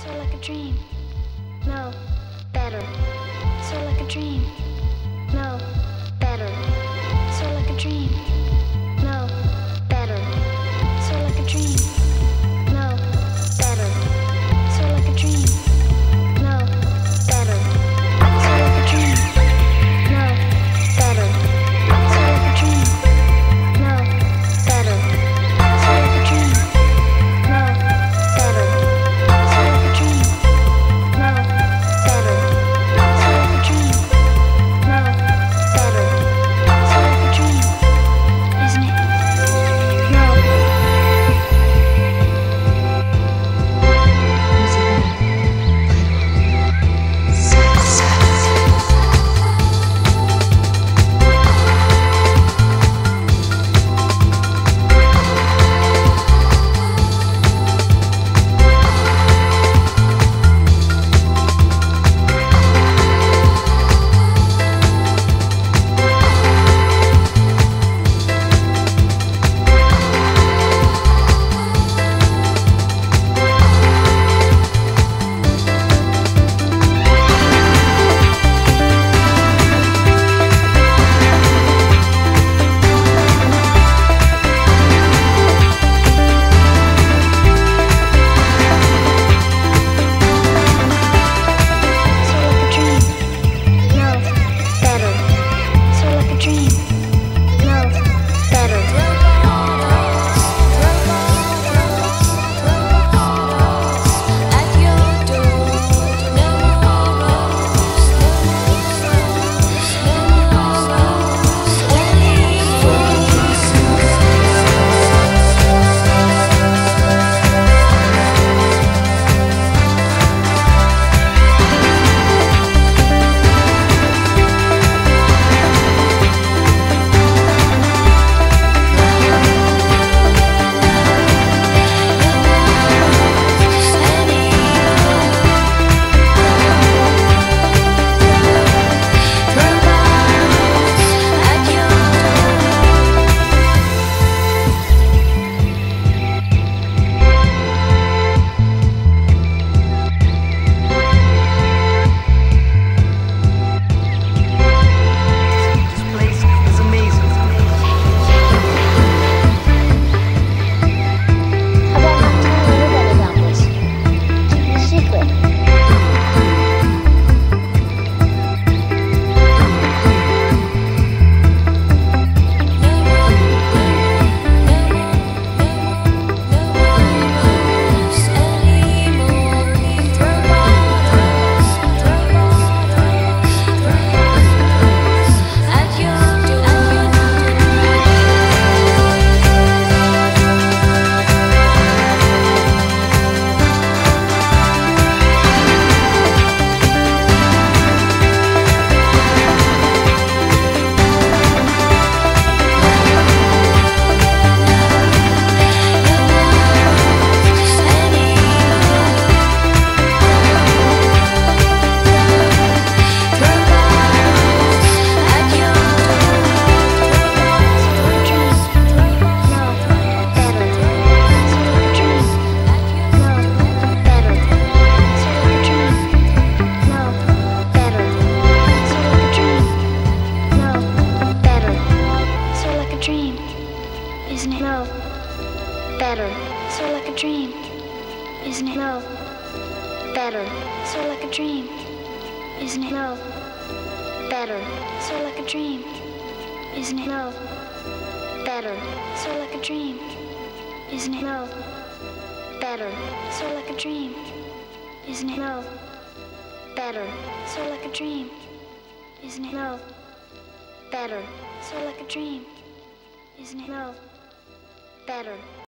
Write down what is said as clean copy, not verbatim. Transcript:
So like a dream. No, better. So like a dream. No, better. So like a dream. No, better. So like a dream. No, better. So like a dream. No, better. So like a dream. No, better. So like a dream. No, better. So like a dream. No, better. So like a dream. No, better. So like a dream. No, better. So like a dream. Isn't it? No. Isn't it? No, better. So like a dream. Isn't it? No, better. So like a dream. Isn't it? No, better. So like a dream. Isn't it? No, better. So like a dream. Isn't it? No, better. So like a dream. Isn't it? No, better. So like a dream. Isn't it? No, better. So like a dream. Isn't it? No, better.